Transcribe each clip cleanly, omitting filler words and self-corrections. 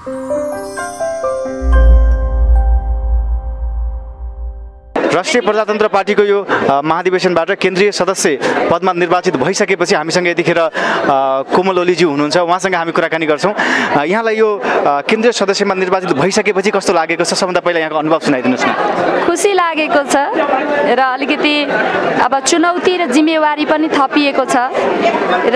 राष्ट्रिय प्रजातन्त्र पार्टीको यो महाधिवेशनबाट केन्द्रीय सदस्य पदमा निर्वाचित भइसकेपछि हामीसँग यतिखेर कोमल ओलीजी हुनुहुन्छ। उहाँसँग हामी कुराकानी गर्छौँ। यहाँलाई यो केन्द्रीय सदस्यमा निर्वाचित भइसकेपछि कस्तो लागेको छ? सबभन्दा पहिला यहाँको अनुभव सुनाइदिनुहोस् न। खुसी लागेको छ र अलिकति अब चुनौती र जिम्मेवारी पनि थपिएको छ र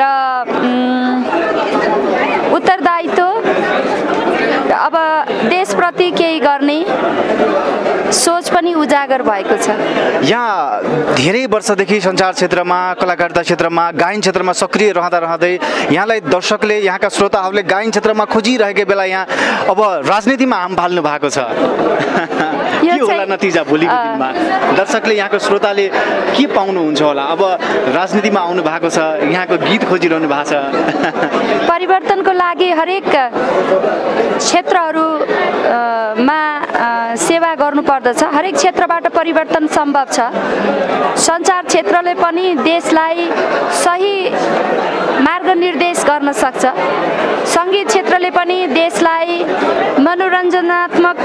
उत्तरदायित्व अब देशप्रति केही गर्ने सोच पनि उजागर भएको छ। यहाँ धेरै वर्षदेखि सञ्चार क्षेत्रमा, कलाकारिता क्षेत्रमा, गायन क्षेत्रमा सक्रिय रहँदै यहाँलाई दर्शकले, यहाँका श्रोताहरूले गायन क्षेत्रमा खोजिरहेको बेला यहाँ अब राजनीतिमा हाम फाल्नु भएको छ। के होला नतिजा भोलिको दिनमा? दर्शकले, यहाँको श्रोताले के पाउनुहुन्छ होला? अब राजनीतिमा आउनु भएको छ, यहाँको गीत खोजिरहनु भएको छ। परिवर्तनको लागि हरेक क्षेत्रहरूमा सेवा गर्नुपर्दछ। हरेक क्षेत्रबाट परिवर्तन सम्भव छ। सञ्चार क्षेत्रले पनि देशलाई सही मार्गनिर्देश गर्न सक्छ। सङ्गीत क्षेत्रले पनि देशलाई मनोरञ्जनात्मक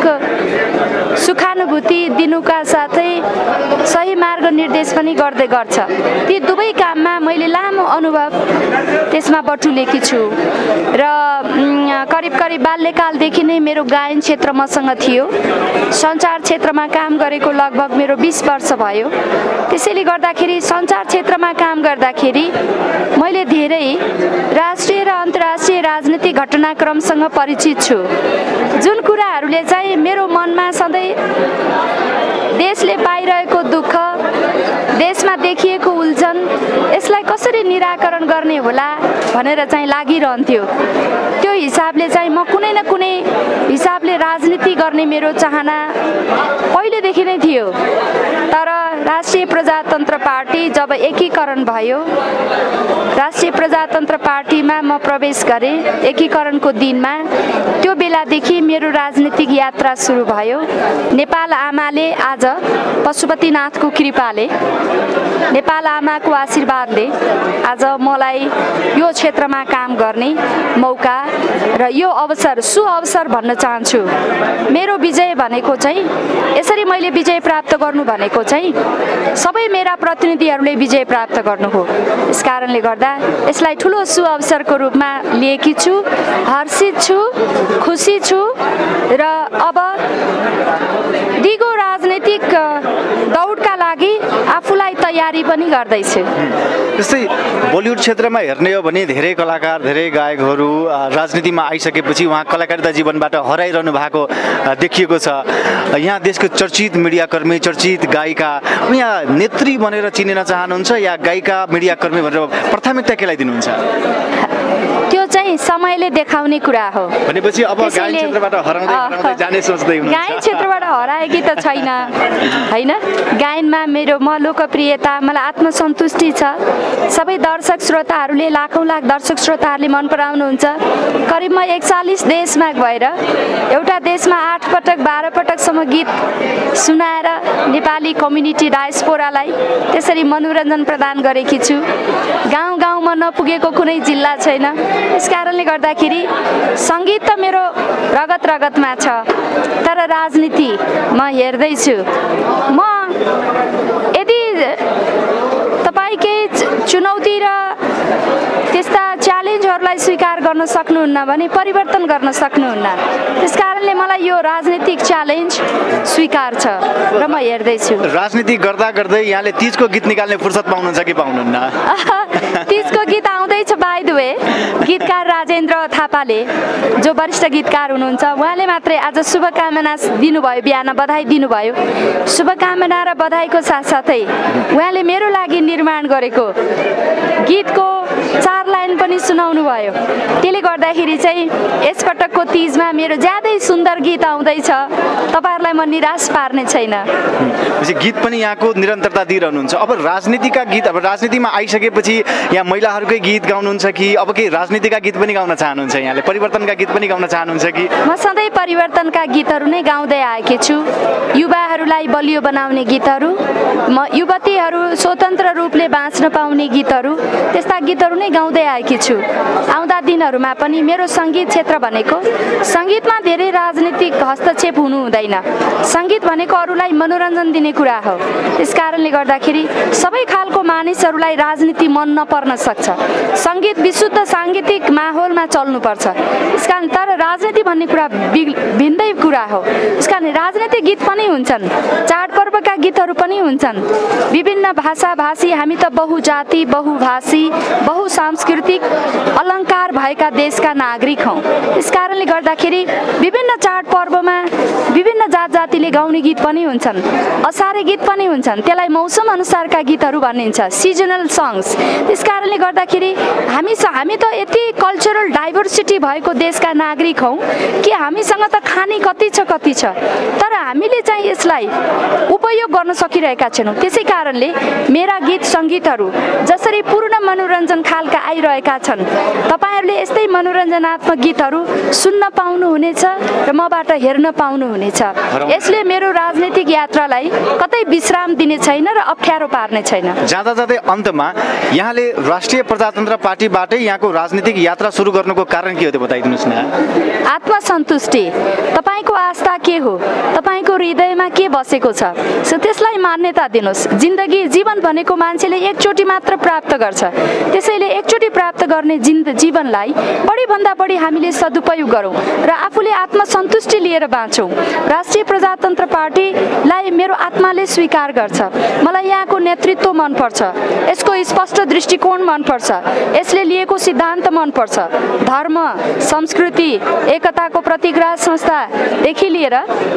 सुखानुभूति दिनुका साथै सही मार्गनिर्देश पनि गर्दै गर्छ। ती दुवै काममा मैले लामो अनुभव त्यसमा बटुलेकी छु र करिब बाल्यकालदेखि नै मेरो गायन क्षेत्र मसँग थियो। सञ्चार क्षेत्रमा काम गरेको लगभग मेरो 20 वर्ष भयो। त्यसैले गर्दाखेरि सञ्चार क्षेत्रमा काम गर्दाखेरि मैले धेरै राष्ट्रिय र अन्तर्राष्ट्रिय राजनीतिक घटनाक्रमसँग परिचित छु। जुन कुराहरूले चाहिँ मेरो मनमा सधैँ देशले पाइरहेको दुःख, देशमा देखिएको उल्झन, यसलाई कसरी निराकरण गर्ने होला भनेर चाहिँ लागिरहन्थ्यो। त्यो हिसाबले चाहिँ म कुनै न कुनै हिसाबले राजनीति गर्ने मेरो चाहना पहिलेदेखि नै थियो। तर राष्ट्रिय प्रजातन्त्र पार्टी जब एकीकरण भयो, राष्ट्रिय प्रजातन्त्र पार्टीमा म प्रवेश गरेँ एकीकरणको दिनमा, त्यो बेलादेखि मेरो राजनीतिक यात्रा सुरु भयो। नेपाल आमाले आज पशुपतिनाथको कृपाले, नेपाल आमाको आशीर्वादले आज मलाई यो क्षेत्रमा काम गर्ने मौका र यो अवसर, सुअवसर भन्न चाहन्छु। मेरो विजय भनेको चाहिँ, यसरी मैले विजय प्राप्त गर्नु भनेको चाहिँ सबै मेरा प्रतिनिधिहरूले विजय प्राप्त गर्नु हो। यस कारणले गर्दा यसलाई ठुलो सुअवसरको रूपमा लिएकी छु। हर्षित छु, खुसी छु र अब दिगो राजनीतिक दौडका लागि आफूलाई तयारी पनि गर्दैछु। जस्तै बलिउड क्षेत्रमा हेर्ने हो भने धेरै कलाकार, धेरै गायकहरू राजनीतिमा आइसकेपछि उहाँ कलाकारिता जीवनबाट हराइरहनु भएको देखिएको छ। यहाँ देशको चर्चित मिडियाकर्मी, चर्चित गायिका, यहाँ नेत्री भनेर चिनिन चाहनुहुन्छ या गायिका, मिडियाकर्मी भनेर प्राथमिकता केलाई दिनुहुन्छ? त्यो चाहिँ समयले देखाउने कुरा हो। भनेपछि अब गायन क्षेत्रबाट हराउँदै जाने सोच्दै हुनुहुन्छ? गायन क्षेत्रबाट हराएकी त छैन हैन। गायनमा मेरो लोकप्रियता, मलाई आत्मसन्तुष्टि छ। सबै दर्शक श्रोताहरूले, लाखौँ लाख दर्शक श्रोताहरूले मन पराउनुहुन्छ। करिब म 41 देशमा गएर, एउटा देशमा 8 पटक 12 पटकसम्म गीत सुनाएर नेपाली कम्युनिटी डायस्पोरालाई त्यसरी मनोरञ्जन प्रदान गरेकी छु। गाउँ गाउँमा नपुगेको कुनै जिल्ला छैन। यस कारणले गर्दाखेरि सङ्गीत त मेरो रगत रगतमा छ। तर राजनीति म हेर्दैछु। म यदि तपाईँ केही चुनौती र त्यस्ता च्यालेन्जहरूलाई स्वीकार गर्न सक्नुहुन्न भने परिवर्तन गर्न सक्नुहुन्न। त्यस कारणले मलाई यो राजनीतिक च्यालेन्ज स्वीकार छ र म हेर्दैछु। राजनीति गर्दा गर्दै यहाँले तीजको गीत निकाल्ने फुर्सद पाउनुहुन्छ कि पाउनुहुन्न? तीजको गीत आउँदैछ। बाइ द वे, गीतकार राजेन्द्र थापाले, जो वरिष्ठ गीतकार हुनुहुन्छ, उहाँले मात्रै आज शुभकामना दिनुभयो, बिहान बधाई दिनुभयो। शुभकामना र बधाईको साथसाथै उहाँले मेरो लागि निर्माण गरेको गीतको 4 लाइन पनि सुनाउनु भयो। त्यसले गर्दाखेरि चाहिँ यसपटकको तीजमा मेरो ज्यादै सुन्दर गीत आउँदैछ। तपाईँहरूलाई म निराश पार्ने छैन। गीत पनि यहाँको निरन्तरता दिइरहनुहुन्छ। अब राजनीतिका गीत, अब राजनीतिमा आइसकेपछि यहाँ महिलाहरूकै गीत गाउनुहुन्छ कि अब केही राजनीतिका गीत पनि गाउन चाहनुहुन्छ? यहाँले परिवर्तनका गीत पनि गाउन चाहनुहुन्छ कि? म सधैँ सधैँ परिवर्तनका गीतहरू नै गाउँदै आएकी छु। युवाहरूलाई बलियो बनाउने गीतहरू, युवतीहरू स्वतन्त्र रूपले बाँच्न पाउने गीतहरू, त्यस्ता गीतहरू नै गाउँदै आएकी छु। आउँदा दिनहरूमा पनि मेरो सङ्गीत क्षेत्र भनेको सङ्गीतमा धेरै राजनीतिक हस्तक्षेप हुनु हुँदैन। सङ्गीत भनेको अरूलाई मनोरञ्जन दिने कुरा हो। त्यस कारणले गर्दाखेरि सबै खालको मानिसहरूलाई राजनीति मन नपर्न सक्छ। सङ्गीत विशुद्ध साङ्गीतिक माहौलमा चल्नुपर्छ। त्यसकारण तर राजनीति भन्ने कुरा भिन्दै कुरा हो। त्यसकारण राजनीतिक गीत पनि हुन्छन्, चाडपर्वका गीतहरू पनि हुन्छन्। विभिन्न भाषाभाषी, हामी त बहुजाति, बहुभाषी, बहुसांस्कृतिक अलङ्कार भएका देशका नागरिक हौँ। त्यस कारणले गर्दाखेरि विभिन्न चाडपर्वमा विभिन्न जात जातिले गाउने गीत पनि हुन्छन्, असारे गीत पनि हुन्छन्। त्यसलाई मौसम अनुसारका गीतहरू भनिन्छ, सिजनल सङ्ग्स। त्यस कारणले गर्दाखेरि हामी त यति कल्चरल डाइभर्सिटी भएको देशका नागरिक हौँ कि हामीसँग त खानी कति छ, तर हामीले चाहिँ यसलाई उपयोग गर्न सकिरहेका छैनौँ। त्यसै कारणले मेरा गीत सङ्गीतहरू जसरी पूर्ण मनोरञ्जन खालका आइरहेका छन्, तपाईँहरूले यस्तै मनोरञ्जनात्मक गीतहरू सुन्न पाउनुहुनेछ र मबाट हेर्न पाउनुहुनेछ। यसले मेरो राजनैतिक यात्रालाई कतै विश्राम दिने छैन र अप्ठ्यारो पार्ने छैन। जाँदा जाँदै अन्तमा यहाँले राष्ट्रिय प्रजातन्त्र पार्टीबाटै यहाँको राजनीतिक यात्रा सुरु गर्नुको कारण के हो त्यो बताइदिनुहोस् न। आत्मसन्तुष्टि। तपाईँको आस्था के हो, तपाईँको हृदयमा के बसेको छ, त्यसलाई मान्यता दिनुहोस्। जीवन भनेको मान्छेले एकचोटि मात्र प्राप्त गर्छ। त्यसैले एकचोटि प्राप्त गर्ने जीवनलाई बढीभन्दा बढी हामीले सदुपयोग गरौँ र आफूले आत्मसन्तुष्टि लिएर बाँचौँ। राष्ट्रिय प्रजातन्त्र पार्टीलाई मेरो आत्माले स्वीकार गर्छ। मलाई यहाँको नेतृत्व मनपर्छ, यसको स्पष्ट दृष्टिकोण मनपर्छ, यसले लिएको सिद्धान्त मनपर्छ। धर्म, संस्कृति, एकताको प्रतिग्राह संस्थादेखि लिएर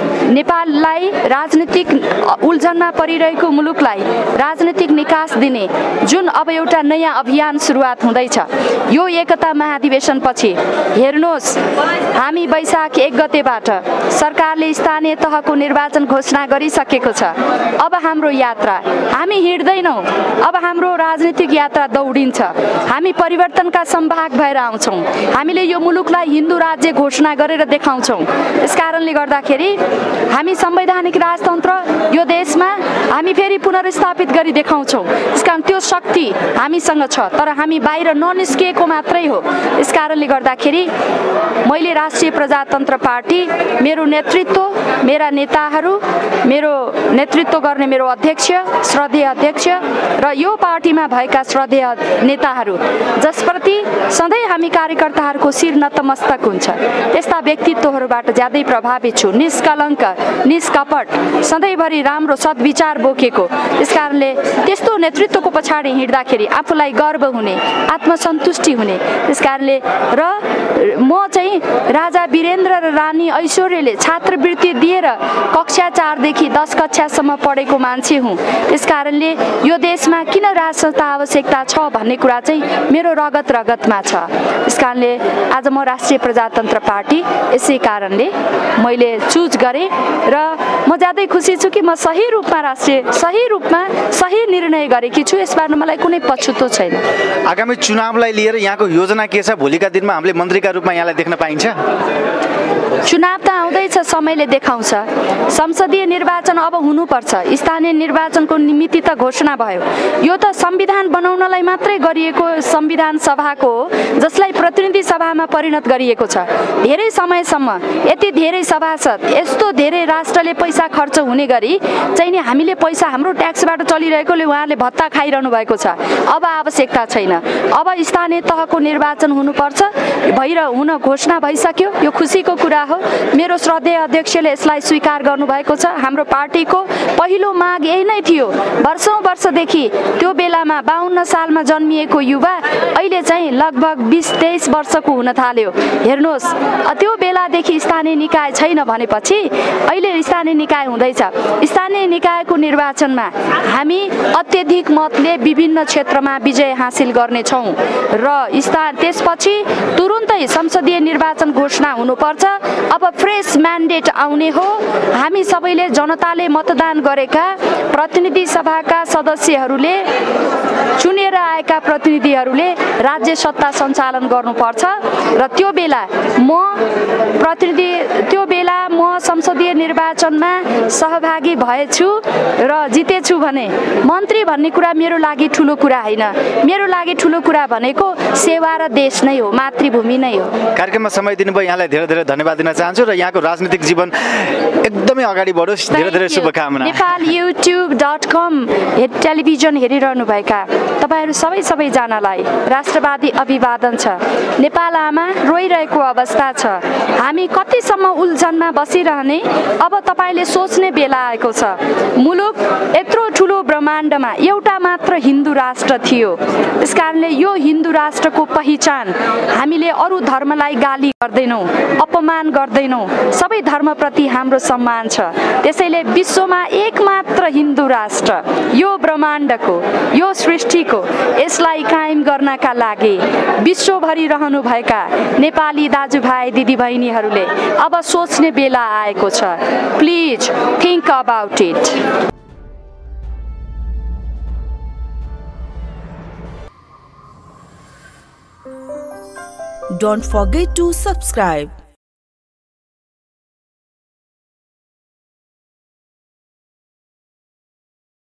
नेपाललाई राजनीतिक उल्झनमा परिरहेको मुलुकलाई राजनीतिक निकास दिने जुन अब एउटा नयाँ अभियान सुरुवात हुँदैछ, यो एकता महाधिवेशनपछि हेर्नुहोस्, हामी वैशाख 1 गतेबाट सरकारले स्थानीय तहको निर्वाचन घोषणा गरिसकेको छ। अब हाम्रो यात्रा, हामी हिँड्दैनौँ, अब हाम्रो राजनीतिक यात्रा दौडिन्छ। हामी परिवर्तनका सम्भाग भएर आउँछौँ। हामीले यो मुलुकलाई हिन्दू राज्य घोषणा गरेर देखाउँछौँ। यस कारणले गर्दाखेरि हामी संवैधानिक राजतन्त्र यो देशमा हामी फेरि पुनर्स्थापित गरी देखाउँछौँ। त्यसकारण त्यो शक्ति हामीसँग छ, तर हामी बाहिर ननिस्किएको मात्रै हो। यस कारणले गर्दाखेरि मैले राष्ट्रिय प्रजातन्त्र पार्टी, मेरो नेतृत्व, मेरा नेताहरू, मेरो नेतृत्व गर्ने मेरो अध्यक्ष, श्रद्धेय अध्यक्ष र यो पार्टीमा भएका श्रद्धेय नेताहरू जसप्रति सधैँ हामी कार्यकर्ताहरूको शिर नतमस्तक हुन्छ, त्यस्ता व्यक्तित्वहरूबाट ज्यादै प्रभावित छु। निष्कलङ्क, निष्कपट, सधैँभरि राम्रो सद्विचार बोकेको। त्यसकारणले त्यस्तो नेतृत्वको पछाडि हिँड्दाखेरि आफूलाई गर्व हुने, आत्मसन्तुष्टि हुने। त्यसकारणले र म चाहिँ राजा वीरेन्द्र र रानी ऐश्वर्यले छात्रवृत्ति दिएर कक्षा 4 देखि 10 कक्षासम्म पढेको मान्छे हुँ। त्यसकारणले यो देशमा किन राजसंस्था आवश्यकता छ भन्ने कुरा चाहिँ मेरो रगतमा छ। त्यसकारणले आज म राष्ट्रिय प्रजातन्त्र पार्टी यसै कारणले मैले चुज गरेँ र म ज्यादै खुसी छु कि म सही रूपमा सही निर्णय गरेकी छु। यसबाट मलाई कुनै पछुतो छैन। आगामी चुनावलाई लिएर यहाँको योजना के छ? भोलिका दिनमा हामीले मन्त्रीका रूपमा यहाँलाई देख्न पाइन्छ? चुनाव त आउँदैछ, समयले देखाउँछ। संसदीय निर्वाचन अब हुनुपर्छ। स्थानीय निर्वाचनको मिति त घोषणा भयो। यो त संविधान बनाउनलाई मात्रै गरिएको संविधान सभाको हो, जसलाई प्रतिनिधि सभामा परिणत गरिएको छ। धेरै समयसम्म यति धेरै सभासद, यस्तो धेरै राष्ट्रले पैसा खर्च हुने गरी चाहिँ नि हामीले पैसा हाम्रो ट्याक्सबाट चलिरहेकोले उहाँले भत्ता खाइरहनु भएको छ। अब आवश्यकता छैन। अब स्थानीय तहको निर्वाचन हुनुपर्छ, हुन घोषणा भइसक्यो। यो खुसीको कुरा हो। मेरो श्रद्धेय अध्यक्षले यसलाई स्वीकार गर्नुभएको छ। हाम्रो पार्टीको पहिलो माग यही नै थियो। वर्षदेखि त्यो बेलामा 52 सालमा जन्मिएको युवा अहिले चाहिँ लगभग 20-23 वर्षको हुन थाल्यो। हेर्नुहोस्, त्यो बेलादेखि स्थानीय निकाय छैन भनेपछि अहिले स्थानीय निकाय हुँदैछ। स्थानीय निकायको निर्वाचनमा हामी अत्यधिक मतले विभिन्न क्षेत्रमा विजय हासिल गर्नेछौँ र त्यसपछि तुरुन्तै संसदीय निर्वाचन घोषणा हुनुपर्छ। अब फ्रेस म्यान्डेट आउने हो। हामी सबैले जनताले मतदान गरेका प्रतिनिधि सभाका सदस्यहरूले, चुनेर आएका प्रतिनिधिहरूले राज्य सत्ता सञ्चालन गर्नुपर्छ र त्यो बेला म प्रतिनिधि त्यो बेला म संसदीय निर्वाचनमा सहभागी भएछु र जितेछु भने मन्त्री भन्ने कुरा मेरो लागि ठुलो कुरा होइन। मेरो लागि ठुलो कुरा भनेको सेवा र देश नै हो, मातृभूमि नै हो। कार्यक्रममा समय दिनुभयो, यहाँलाई धेरै धेरै धन्यवाद दिन चाहन्छु र यहाँको राजनीतिक जीवन एकदमै अगाडि बढोस्। धेरै धेरै शुभकामना। नेपाल youtube.com टेलिभिजन हेरिरहनुभएका तपाईँहरू सबैजनालाई राष्ट्रवादी अभिवादन छ। नेपाल आमा रोइरहेको अवस्था छ। हामी कतिसम्म उल्झनमा बसिरहने अब तपाईँले सोच्ने बेला आएको छ। मुलुक यत्रो ठुलो ब्रह्माण्डमा एउटा मात्र हिन्दू राष्ट्र थियो। त्यसकारणले यो हिन्दू राष्ट्रको पहिचान हामीले अरू धर्मलाई गाली गर्दैनौँ, अपमान गर्दैनौँ। सबै धर्मप्रति हाम्रो सम्मान छ। त्यसैले विश्वमा एकमात्र हिन्दू राष्ट्र यो ब्रह्माण्डको, यो सृष्टिको, यसलाई कायम गर्नका लागि विश्वभरि रहनुभएका नेपाली दाजुभाइ दिदीबहिनीहरूले अब सोच्ने बेला आएको छ। Please think about it. Don't forget to subscribe.